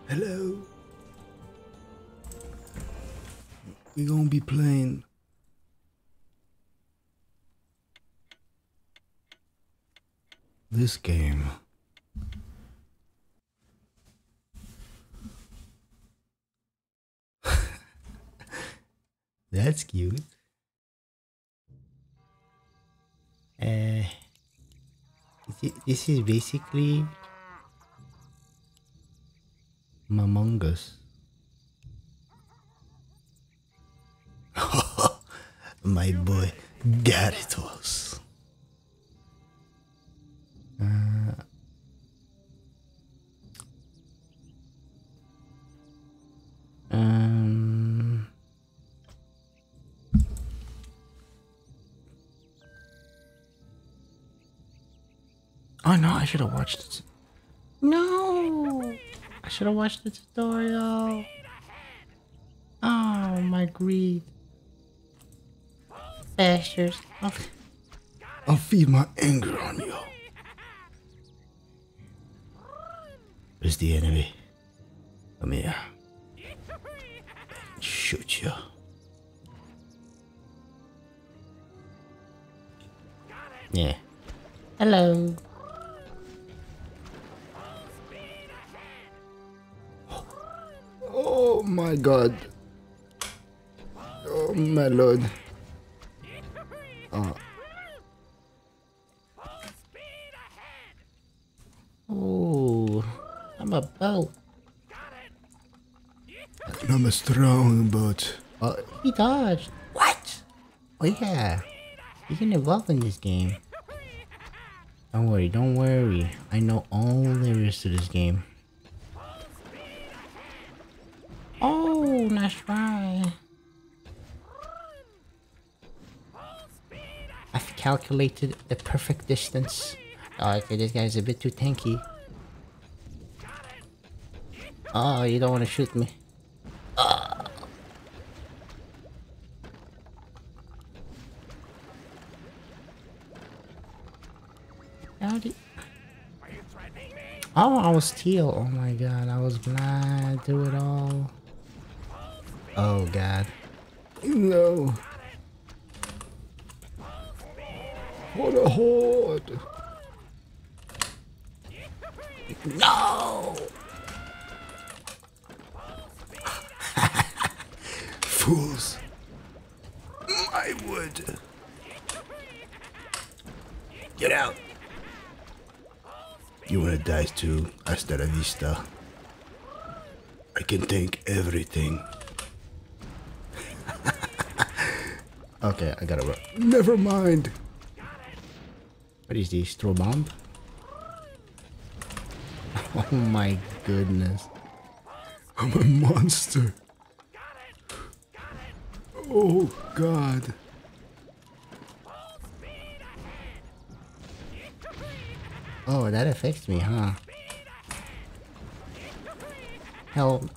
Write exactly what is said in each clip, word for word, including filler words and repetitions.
Hello. We're gonna be playing this game. That's cute. Uh, this is basically Among Us. My boy Gyarados. Uh, um. Oh no! I should have watched it. No, I should have watched the tutorial. Oh my greed. Bastards. I'll, I'll feed my anger on you. Where's the enemy? Come here. Shoot you. Yeah. Hello. Oh my god. Oh my lord. Oh. Oh, I'm a boat. I'm a strong boat. Oh, he dodged. What? Oh yeah. You can evolve in this game. Don't worry, don't worry. I know all there is to this game. Oh, nice try. I've calculated the perfect distance. Oh, okay, this guy's a bit too tanky. Oh, you don't want to shoot me. Oh. Howdy. Oh, I was teal. Oh my god, I was blind through it all. Oh god. No. What a horde. No. Fools. I would. Get out. You wanna die too? Hasta la vista. I can take everything. Okay, I gotta run. Never mind. What is this? Throw bomb? Oh my goodness. I'm a monster. Oh god. Oh, that affects me, huh? Help.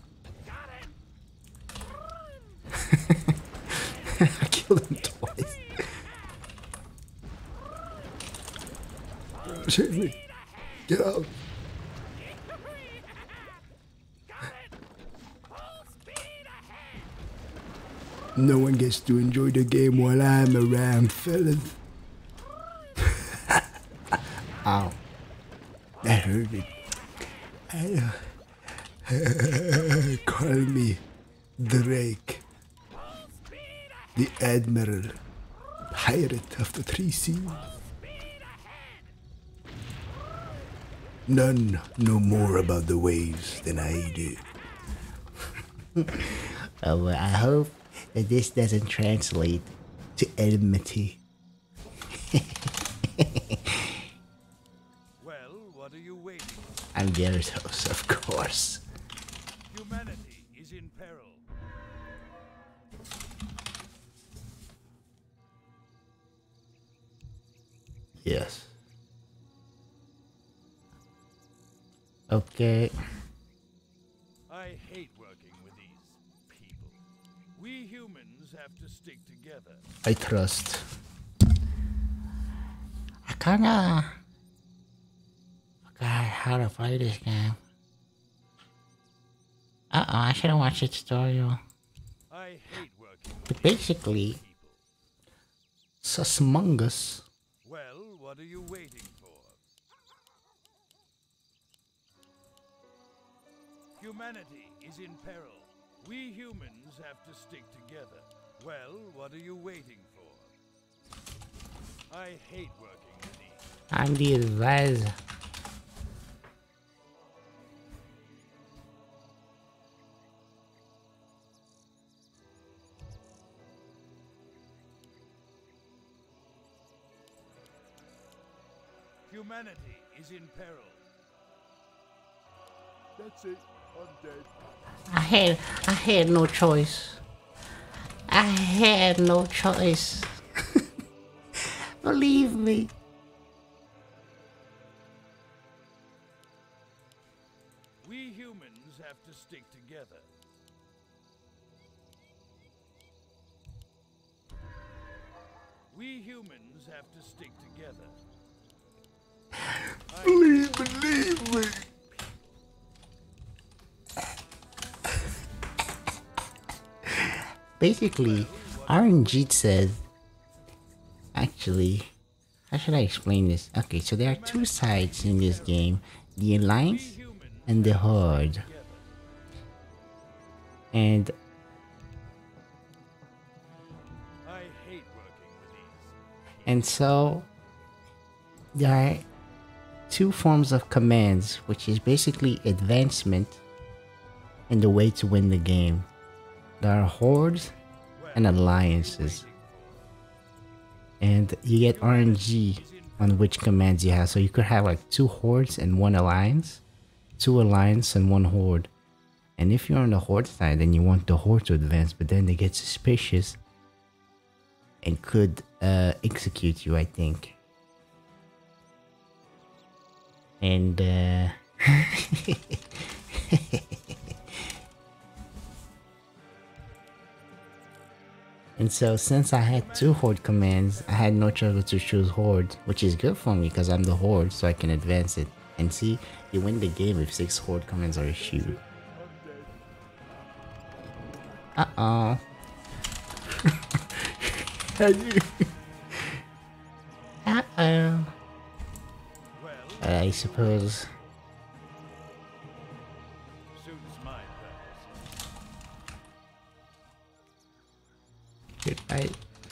I killed him twice. Save me. Get out. No one gets to enjoy the game while I'm around, fellas. Ow. That hurt me. I, uh, call me Drake. The Admiral. Pirate of the Three Seas. None know more about the waves than I do. Oh, well, I hope that this doesn't translate to enmity. Well, what are you waiting for? I'm Gyarados, of course. Humanity is in peril. Yes. Okay. I hate working with these people. We humans have to stick together. I trust. I kinda forgot how to play this game. Uh oh, I should have watched the tutorial. I hate working with But these basically, people. Susmungus. Well, what are you waiting for? Humanity is in peril. We humans have to stick together. Well, what are you waiting for? I hate working with these. I'm the advisor. Humanity is in peril. That's it. I'm dead. I had I had no choice. I had no choice. Believe me. We humans have to stick together. We humans have to stick together. Please believe me. Basically, R N G says, actually, how should I explain this? Okay, so there are two sides in this game, the Alliance and the Horde. And I hate working with these. and so there are two forms of commands, which is basically advancement and the way to win the game. There are hordes and alliances, and you get R N G on which commands you have. So you could have like two hordes and one alliance, two alliance and one horde. And if you're on the horde side, then you want the horde to advance, but then they get suspicious and could uh, execute you, I think. And uh, and so since I had two horde commands, I had no choice but to choose horde, which is good for me because I'm the horde, so I can advance it. And see, you win the game if six horde commands are issued. Uh-oh. Uh-oh. Uh, I suppose. Suits my purpose. Goodbye.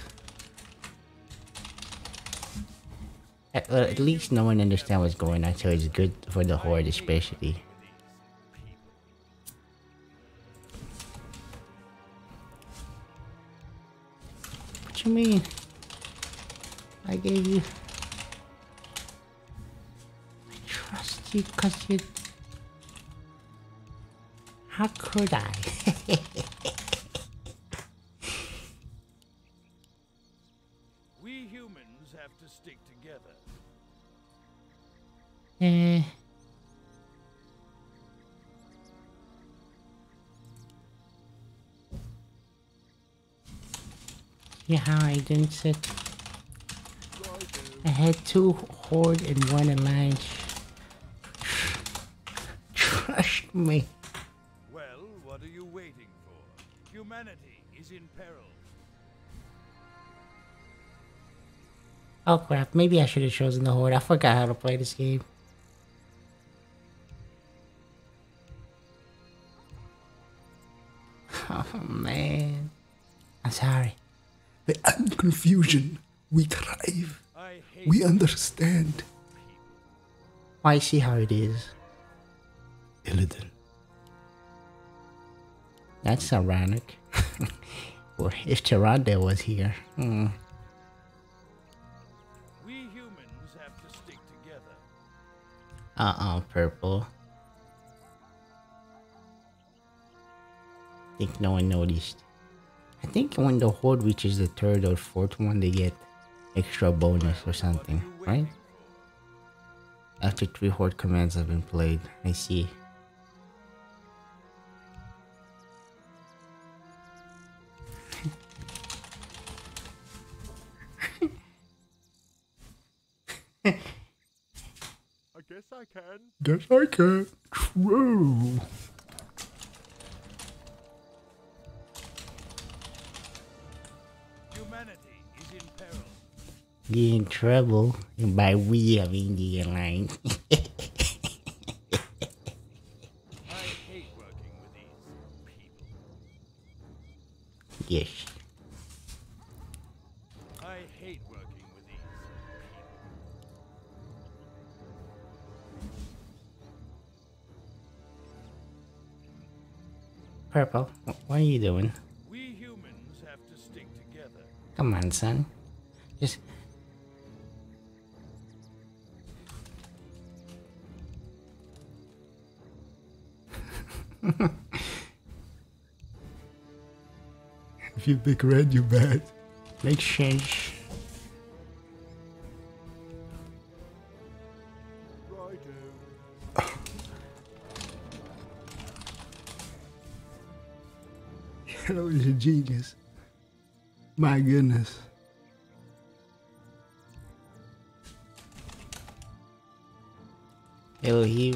At, well, at least no one understands what's going on, so it's good for the horde especially. What you mean? I gave you... I trust you because you... How could I? We humans have to stick together. Eh... Yeah, how I didn't sit. I had two horde and one alliance. Trust me. Well, what are you waiting for? Humanity is in peril. Oh crap, maybe I should have chosen the horde. I forgot how to play this game. Oh man. I'm sorry. The end confusion. We thrive. I hate We understand. Why I see how it is. Illidan. That's ironic. Well, if Tyrande was here. Hmm. We humans have to stick together. Uh-oh, purple. Think no one noticed. I think when the horde reaches the third or fourth one, they get extra bonus or something, right? After three horde commands have been played, I see. I guess I can. Guess I can. True. get in trouble. And by we, I mean the line. I hate working with these people. Yes. I hate working with these people. Purple, what are you doing? We humans have to stick together. Come on, son. Just... If you pick red, you bad. Makes sense. Yellow is a genius. My goodness. Yo, he...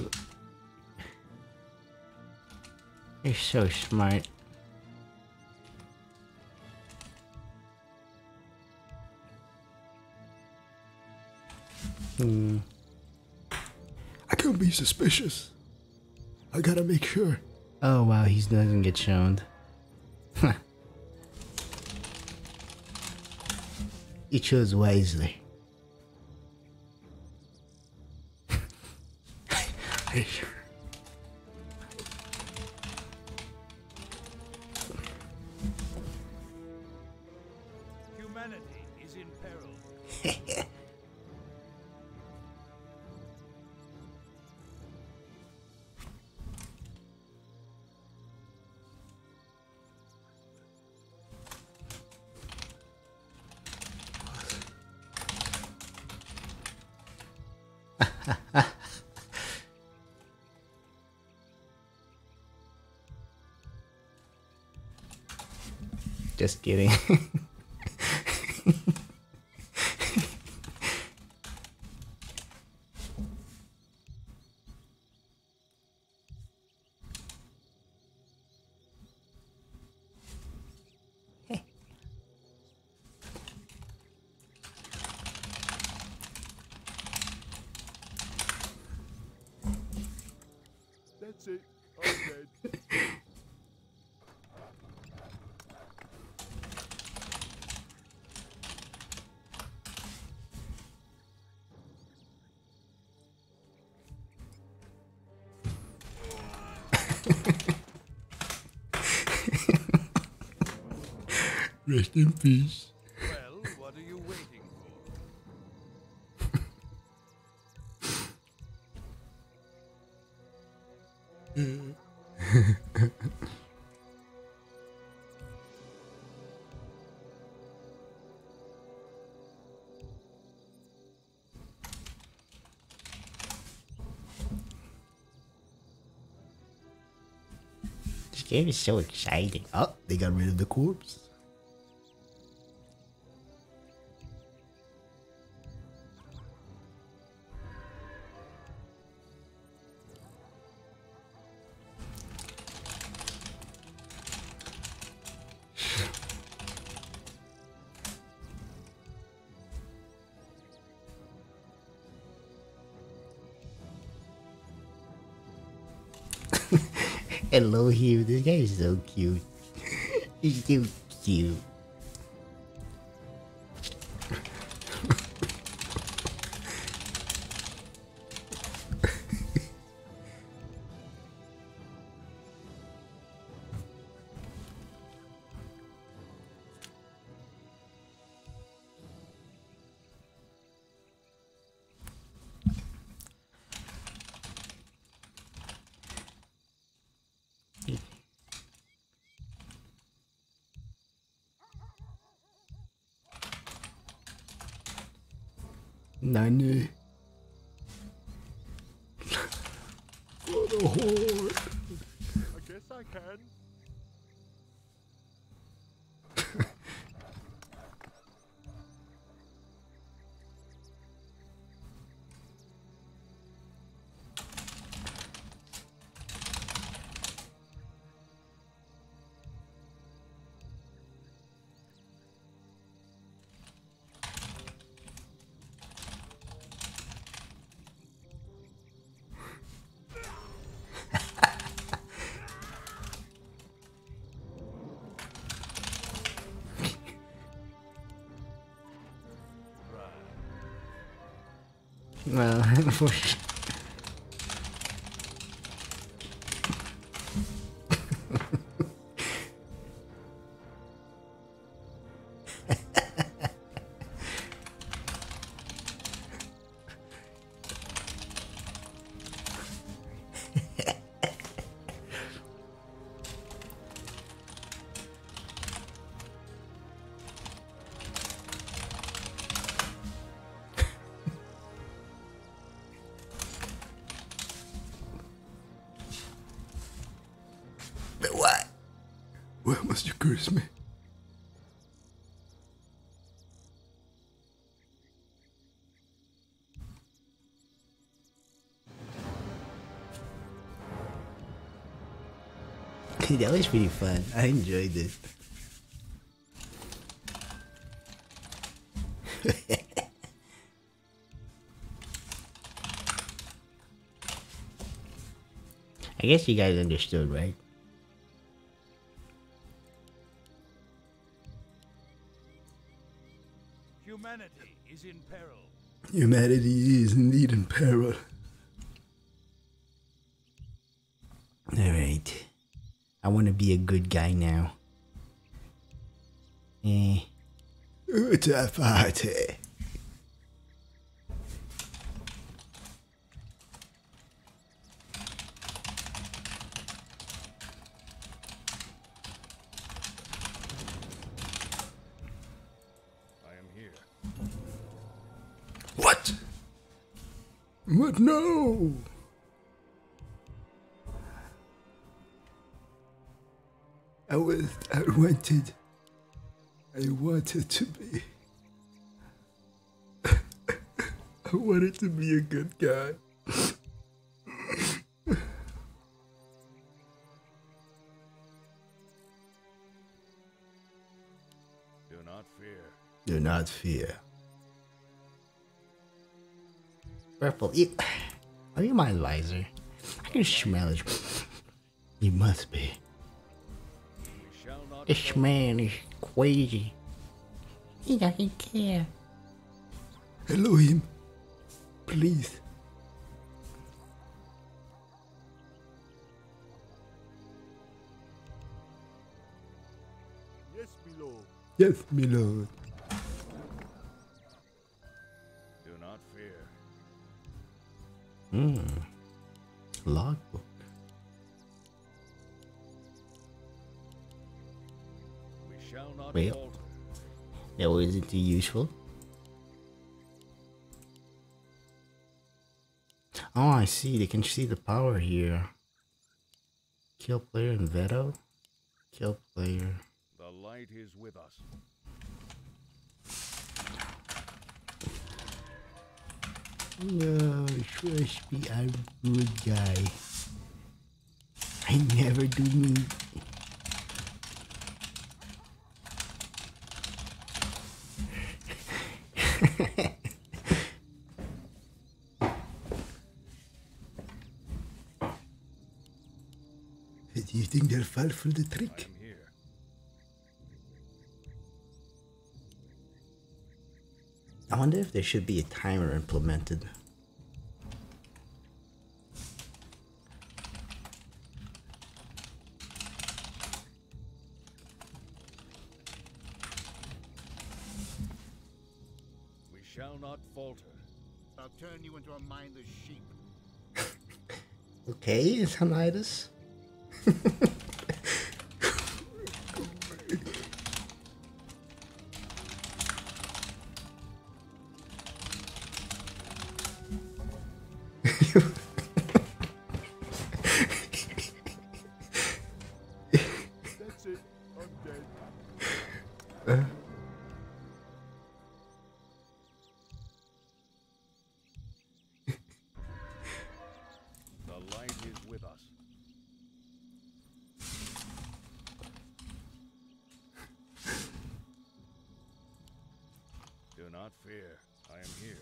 You're so smart. Hmm. I can't be suspicious. I gotta make sure. Oh wow, he doesn't get shown. You chose wisely. Hey. Humanity is in peril. Just kidding. That's it. I'm dead. Rest in peace. Well, what are you waiting for? This game is so exciting. Oh, they got rid of the corpse. Hello, Hugh. This guy is so cute. He's so cute. Nani? For the horde. I guess I can. Well, for sure. But what? Why must you curse me? That was pretty fun. I enjoyed it. I guess you guys understood, right? Humanity is in peril. Humanity is indeed in peril. Alright. I want to be a good guy now. Eh. It's a party. I am here. What? What? No! I was, I wanted, I wanted to be, I wanted to be a good guy. Do not fear. Do not fear. Purple, you, are you my advisor? I can smell it. You must be. We shall not This man is crazy. He doesn't care. Elohim, please. Yes, my lord. Yes, my lord. Do not fear. Hmm. Logbook. We shall not Well. falter. That wasn't too useful. Oh, I see. They can see the power here. Kill player and veto. Kill player. The light is with us. No, trust me, I'm a good guy. I never do me. Do you think they'll fall for the I trick? am here. I wonder if there should be a timer implemented. We shall not falter. I'll turn you into a mindless sheep. Okay, Antonidas. That's it. I'm dead. The light is with us. Do not fear. I am here.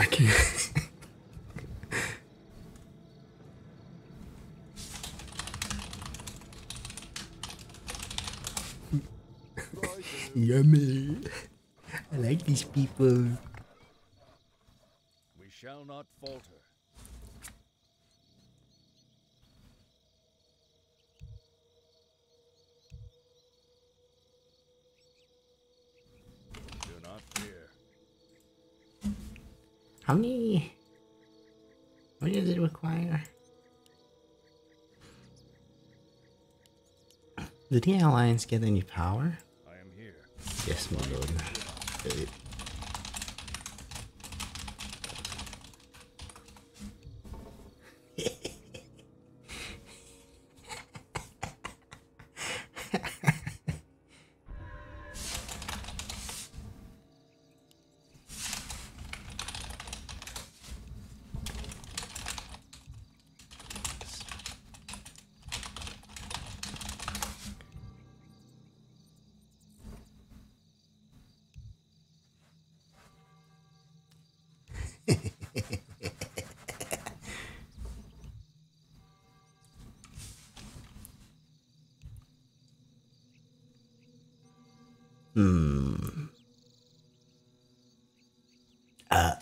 I can't. Yummy. I like these people. We shall not falter. Do not fear. How many? How many does it require? Did the Alliance get any power? I am here. Yes, my lord. Uh, Hmm. Uh.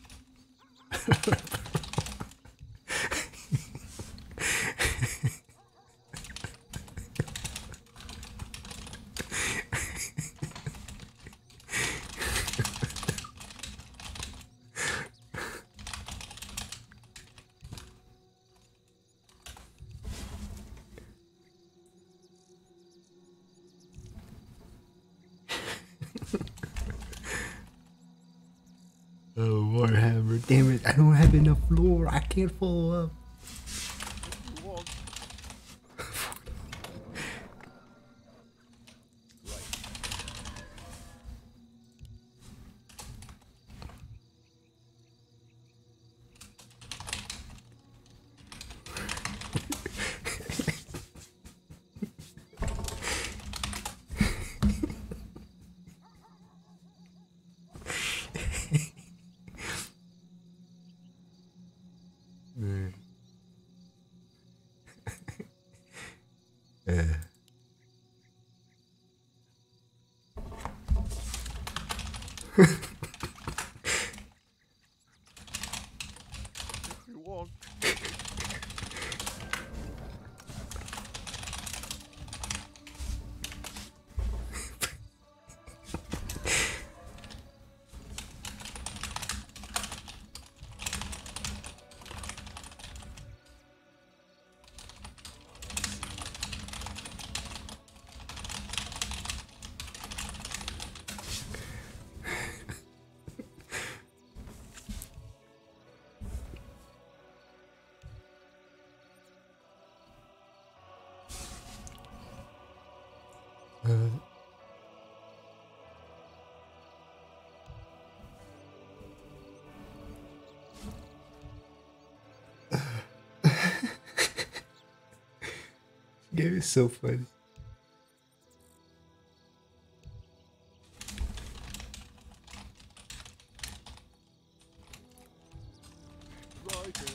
Oh, Warhammer, damn it, I don't have enough floor, I can't follow up. You won't. Game is so funny. Righto.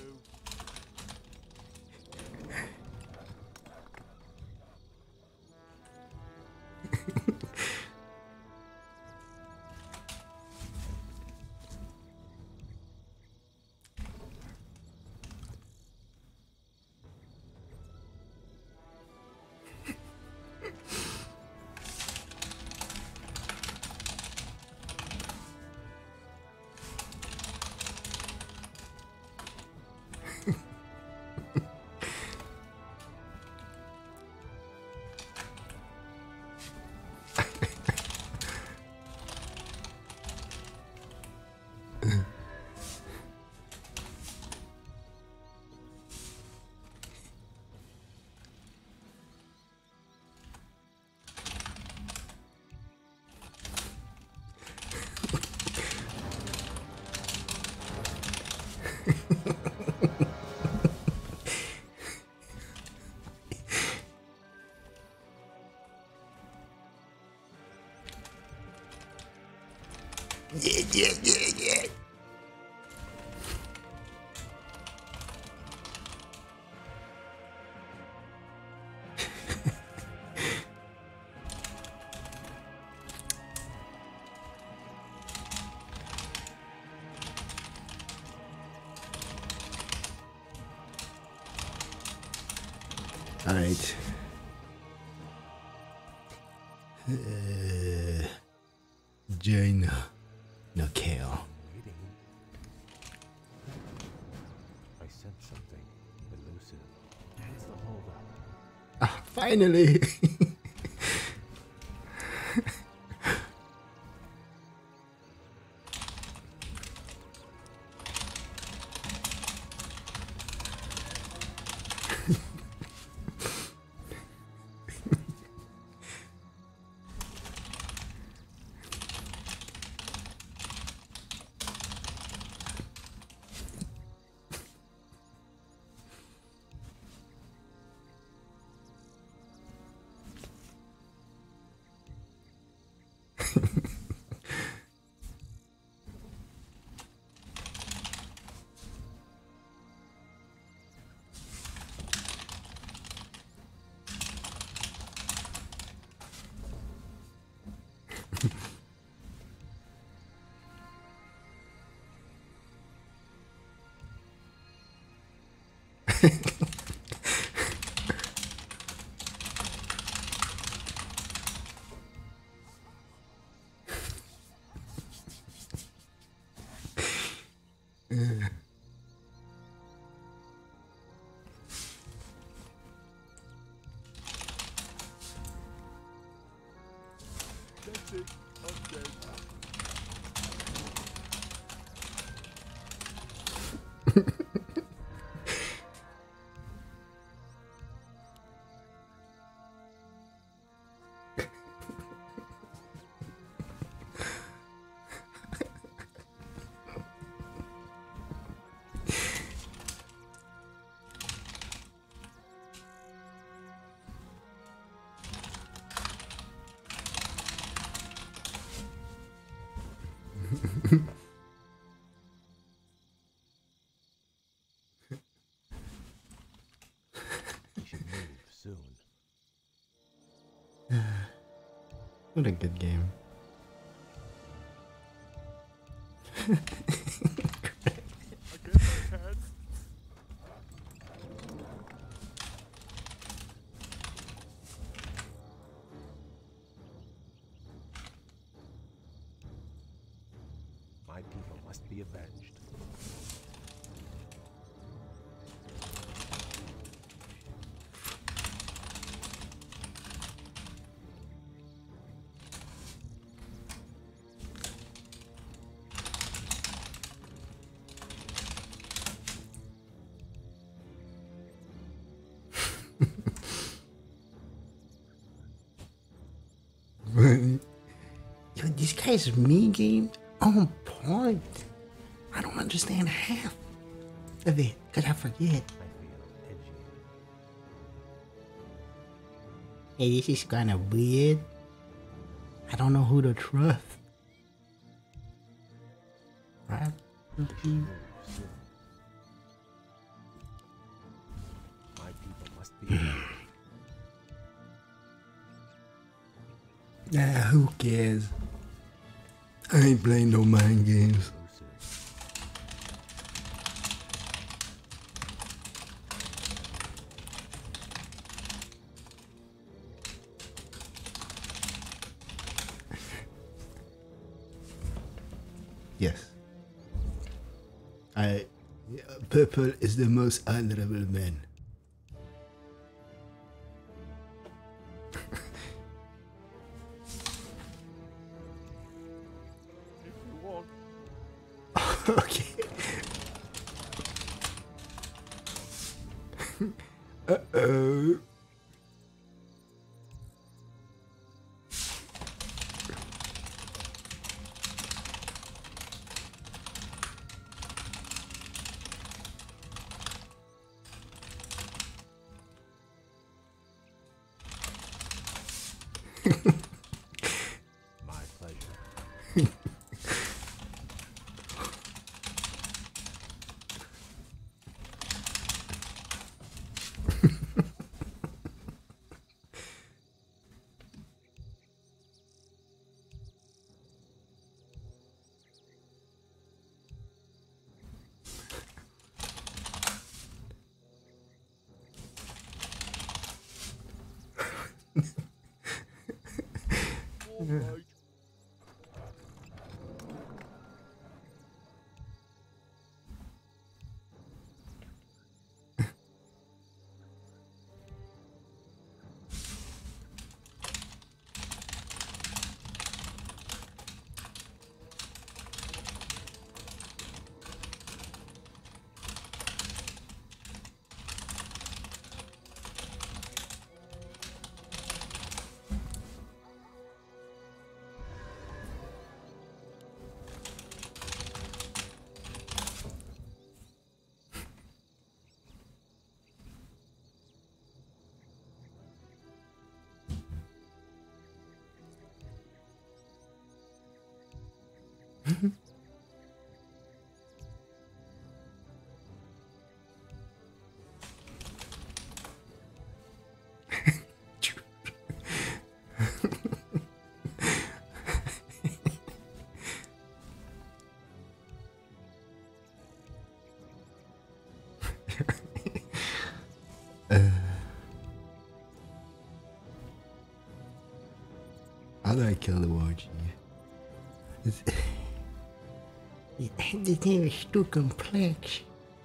Yeah, yeah, yeah, yeah. Alright. Uh, Jaina. No Kale. Waiting. I sense something elusive. What's the holdup? Ah, finally! That's it. I'm dead. We should move soon. What a good game. I guess I can. My people must be avenged. Yo, this guy's me game on point. I don't understand half of it because I forget. I feel edgy. Hey, this is kind of weird. I don't know who to trust. Right? Move soon. My people must be avenged. Nah, who cares? I ain't playing no mind games. Elusive. Yes. I. Purple is the most honorable man. If you want. Okay. Uh-oh. My pleasure. All right. How do I kill the watch? The game is too complex.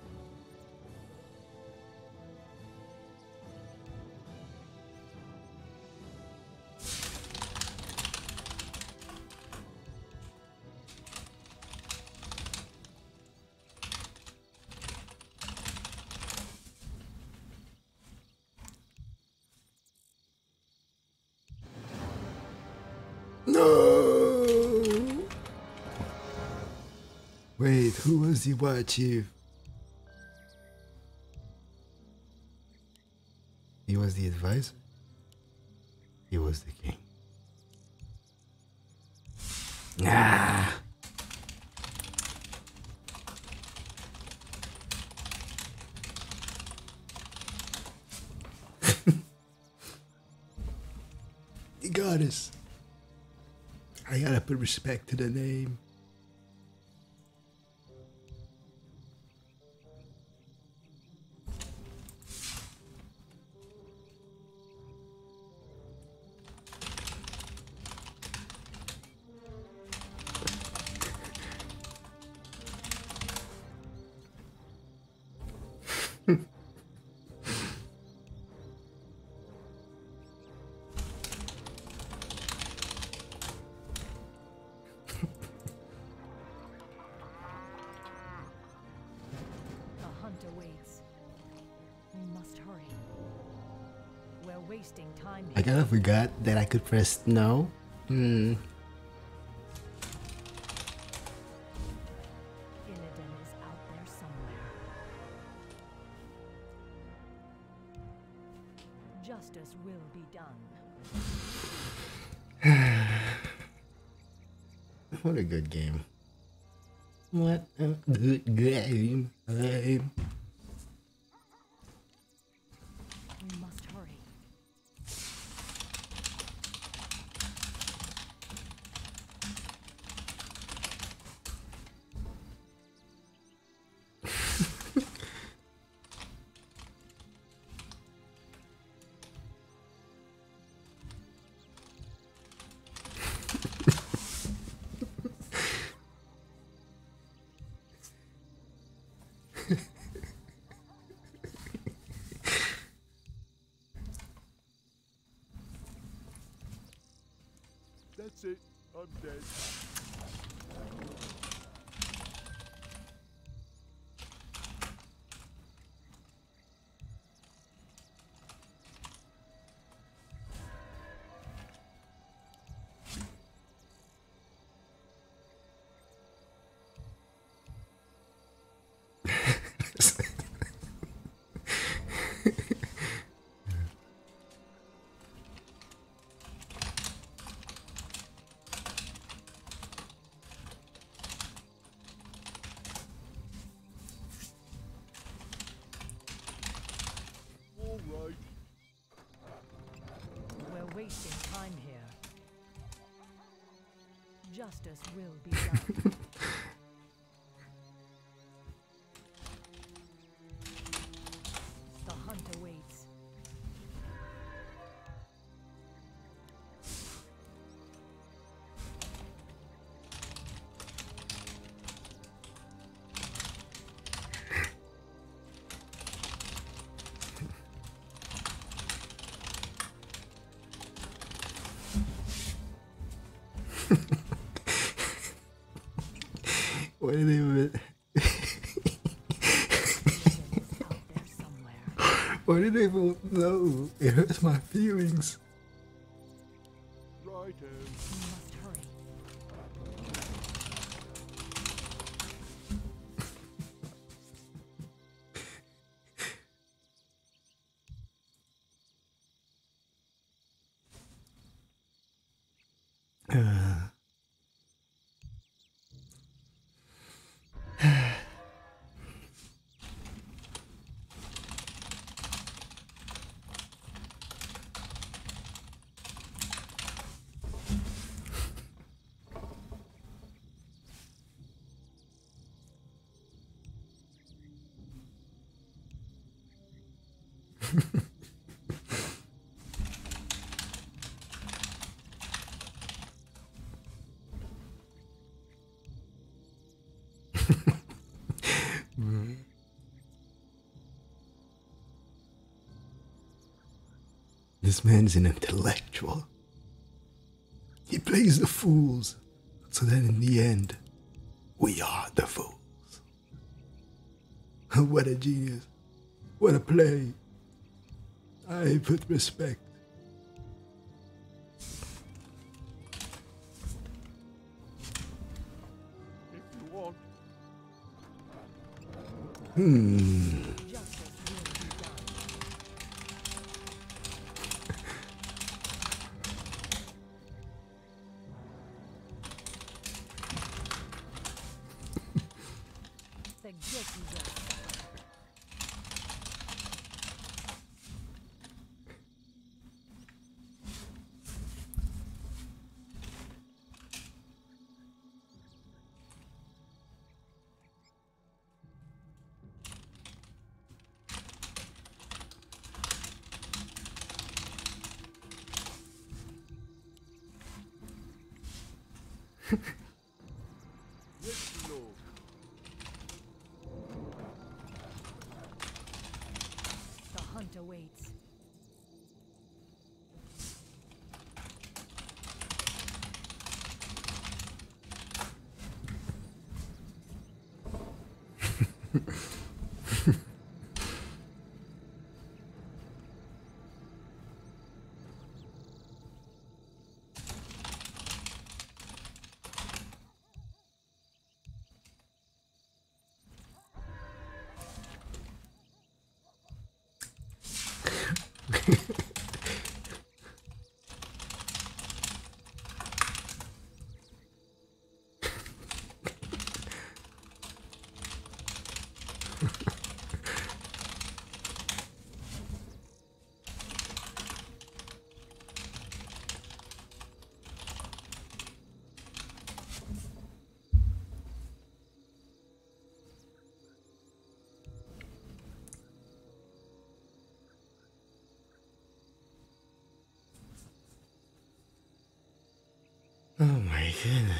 No! Wait, who was the war chief? He was the advisor? He was the king. Ah! The goddess. I gotta put respect to the name. Wasting time. I kind of forgot that I could press no. Hmm. Illidan is out there somewhere. Justice will be done. What a good game. What a good game. game. We must hurry. That's it. I'm dead. All right. We're wasting time here. Justice will be done. The hunt awaits. What did they even... It's out there somewhere. What did they even know? It hurts my feelings. Righto. We must hurry. Uh. This man's an intellectual. He plays the fools, so that in the end, we are the fools. What a genius. What a play. I put respect. If you want. Hmm. Justice will be done. The guilty will suffer. Yes, Lord. The hunt awaits. Oh my goodness.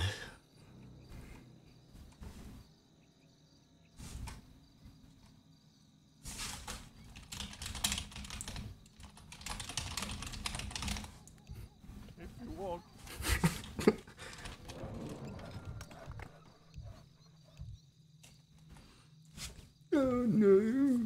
If you want. Oh no.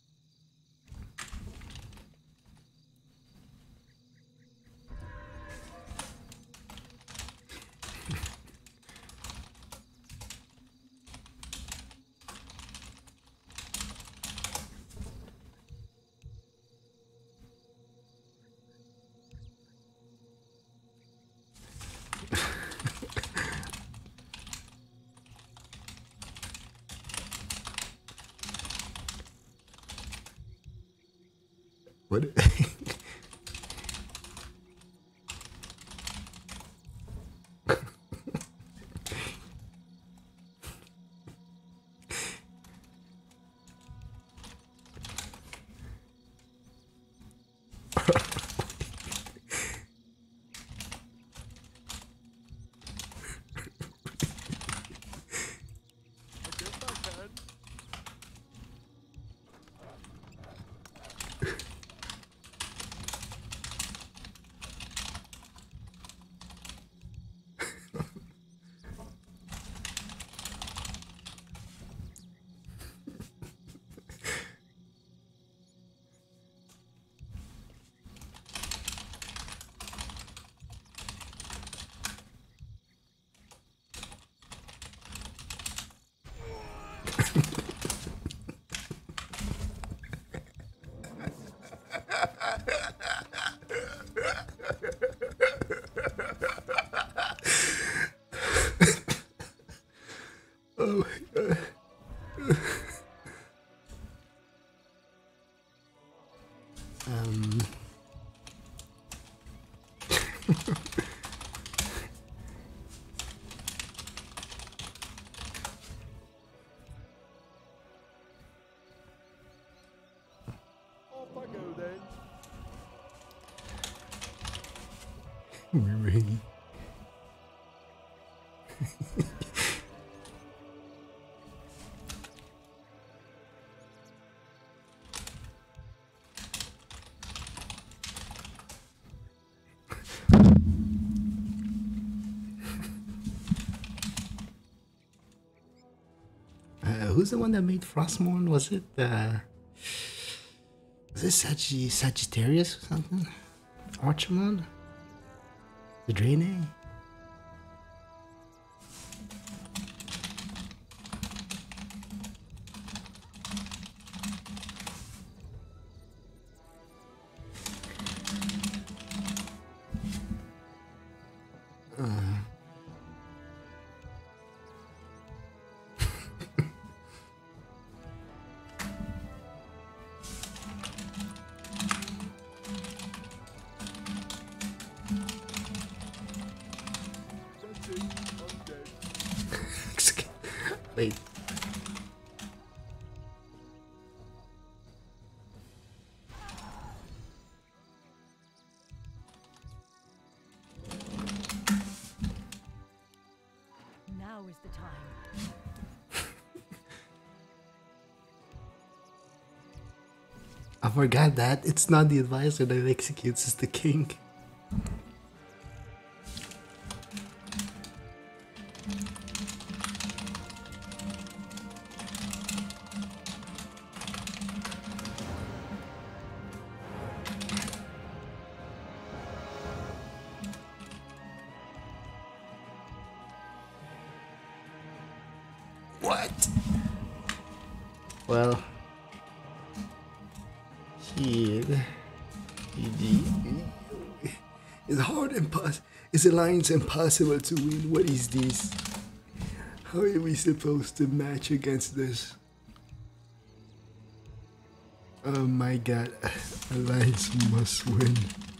What? I guess I can. We're ready. Uh, who's the one that made Frostmourne? Was it uh was it Saggi Sagittarius or something? Archimon? The Draenei? That's it. I'm dead. Wait. Now is the time. I forgot that. It's not the advisor that executes, it's the king. What? Well, shit. G G. It's hard impos- It's alliance impossible to win. What is this? How are we supposed to match against this? Oh my god. Alliance must win.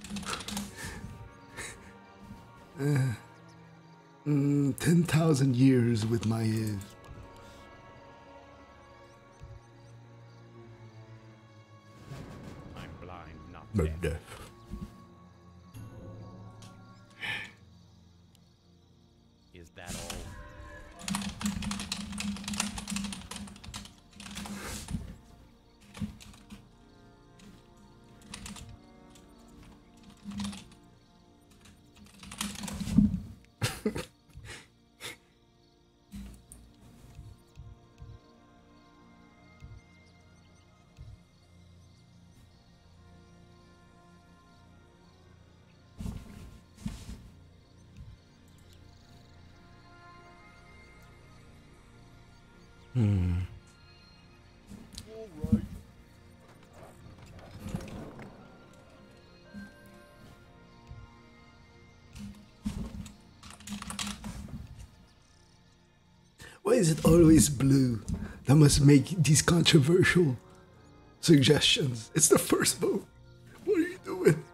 uh, mm, ten thousand years with my ears. I'm blind, not No deaf. death. Is that all? Hmm. All right. Why is it always blue that must make these controversial suggestions? It's the first vote. What are you doing?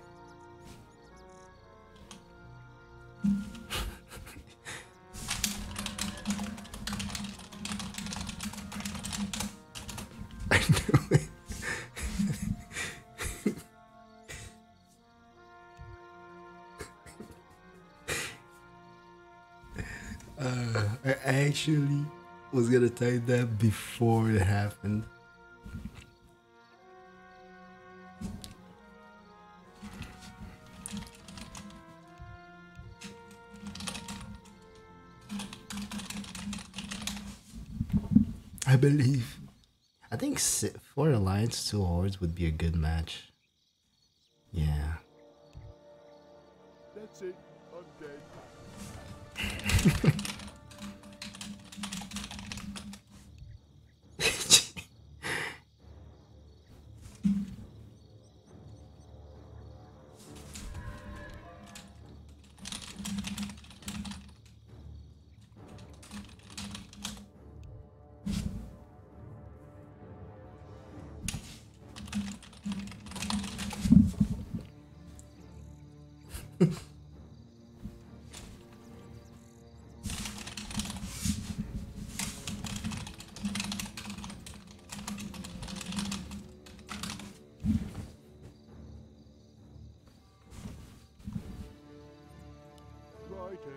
I knew it. Uh, I actually was gonna type that before it happened. I believe. I think si- four alliance, two hordes would be a good match. Yeah. That's it. I'm dead. Righto.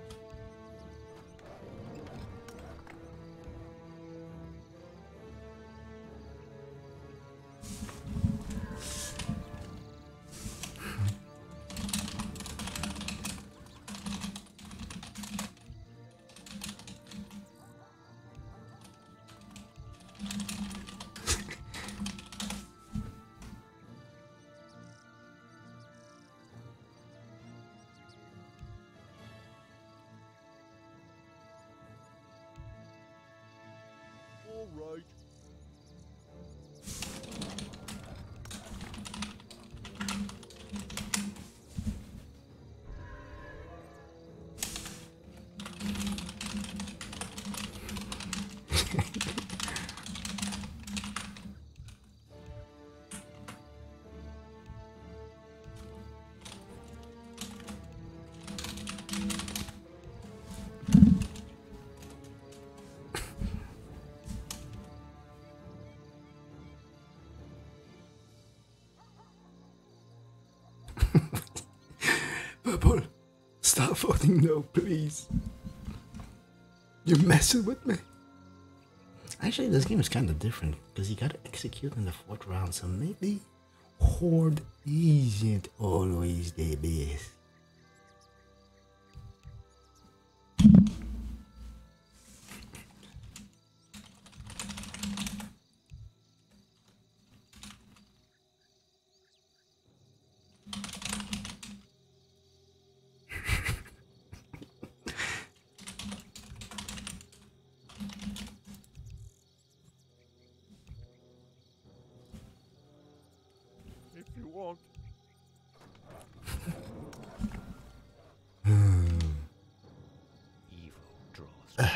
All right. Purple, stop voting no, please. You're messing with me. Actually, this game is kind of different because you gotta execute in the fourth round, so maybe Horde isn't always the best. If you want. Evil draws close.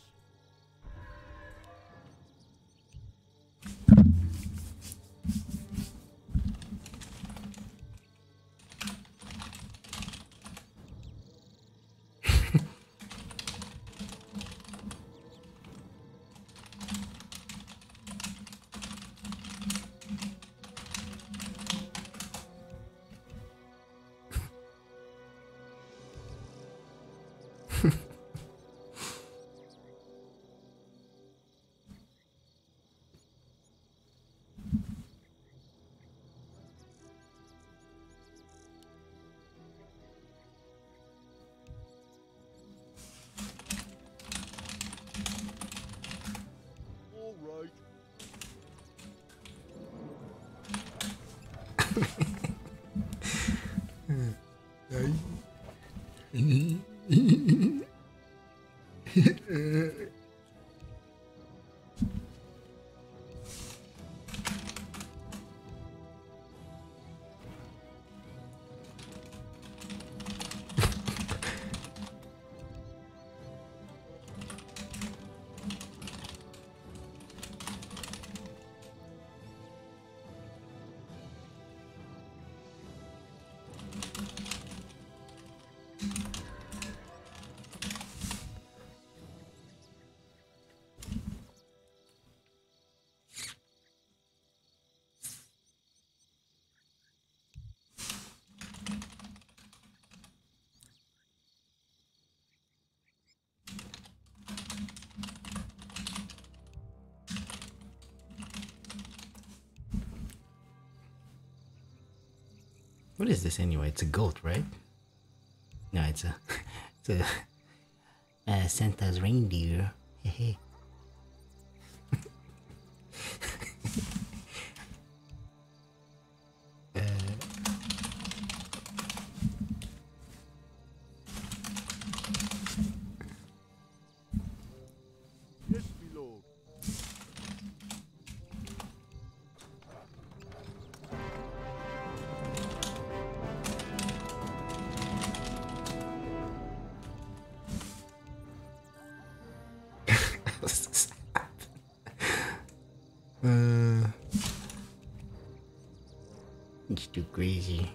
All right. What is this anyway? It's a goat, right? No, it's a, it's a, uh, Santa's reindeer. Hehe. uh, Yes, my lord. uh, it's too crazy.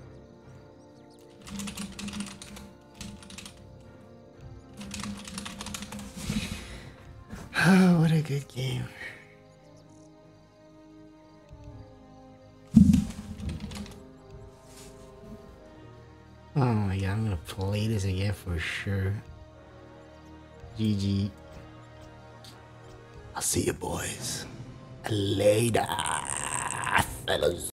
Oh, what a good game. Oh my god, I'm gonna play this again for sure. G G. I'll see you boys later, fellas.